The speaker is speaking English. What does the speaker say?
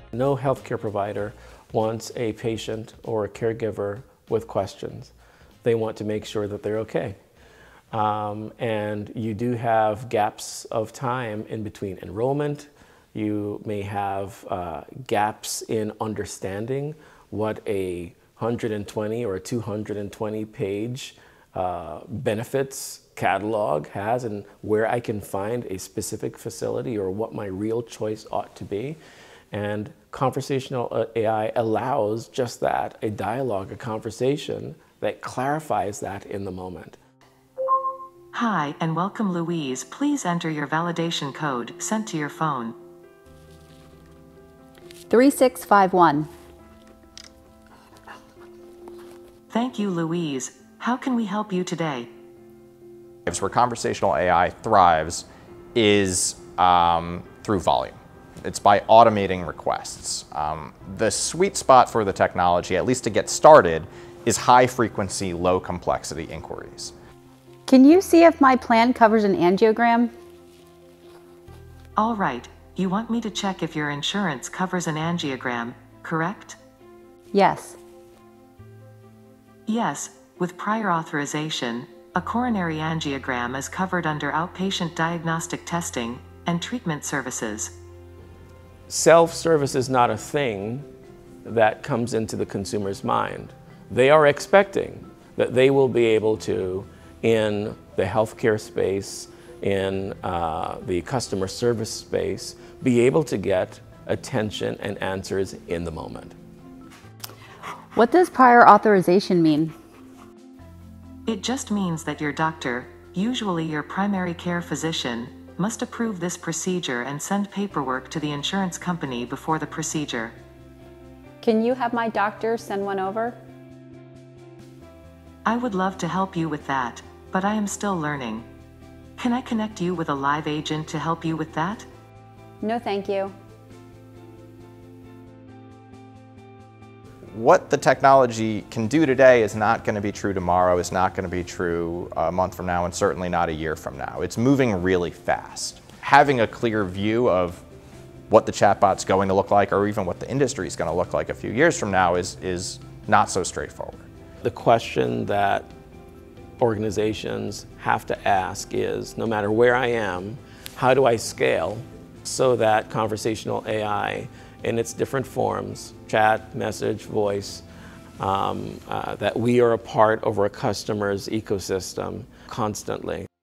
No healthcare provider wants a patient or a caregiver with questions. They want to make sure that they're okay. And you do have gaps of time in between enrollment. You may have gaps in understanding what a 120 or a 220 page benefits catalog has and where I can find a specific facility or what my real choice ought to be. And conversational AI allows just that, a dialogue, a conversation that clarifies that in the moment. Hi and welcome, Louise. Please enter your validation code sent to your phone. 3651. Thank you, Louise. How can we help you today? Where conversational AI thrives is through volume. It's by automating requests. The sweet spot for the technology, at least to get started, is high frequency, low complexity inquiries. Can you see if my plan covers an angiogram? All right. You want me to check if your insurance covers an angiogram, correct? Yes. Yes, with prior authorization, a coronary angiogram is covered under outpatient diagnostic testing and treatment services. Self-service is not a thing that comes into the consumer's mind. They are expecting that they will be able to, in the healthcare space, in the customer service space, be able to get attention and answers in the moment. What does prior authorization mean? It just means that your doctor, usually your primary care physician, must approve this procedure and send paperwork to the insurance company before the procedure. Can you have my doctor send one over? I would love to help you with that, but I am still learning. Can I connect you with a live agent to help you with that? No, thank you. What the technology can do today is not going to be true tomorrow, is not going to be true a month from now, and certainly not a year from now. It's moving really fast. Having a clear view of what the chatbot's going to look like, or even what the industry is going to look like a few years from now, is not so straightforward. The question that organizations have to ask is, no matter where I am, how do I scale so that conversational AI in its different forms, chat, message, voice, that we are a part of our customer's ecosystem constantly.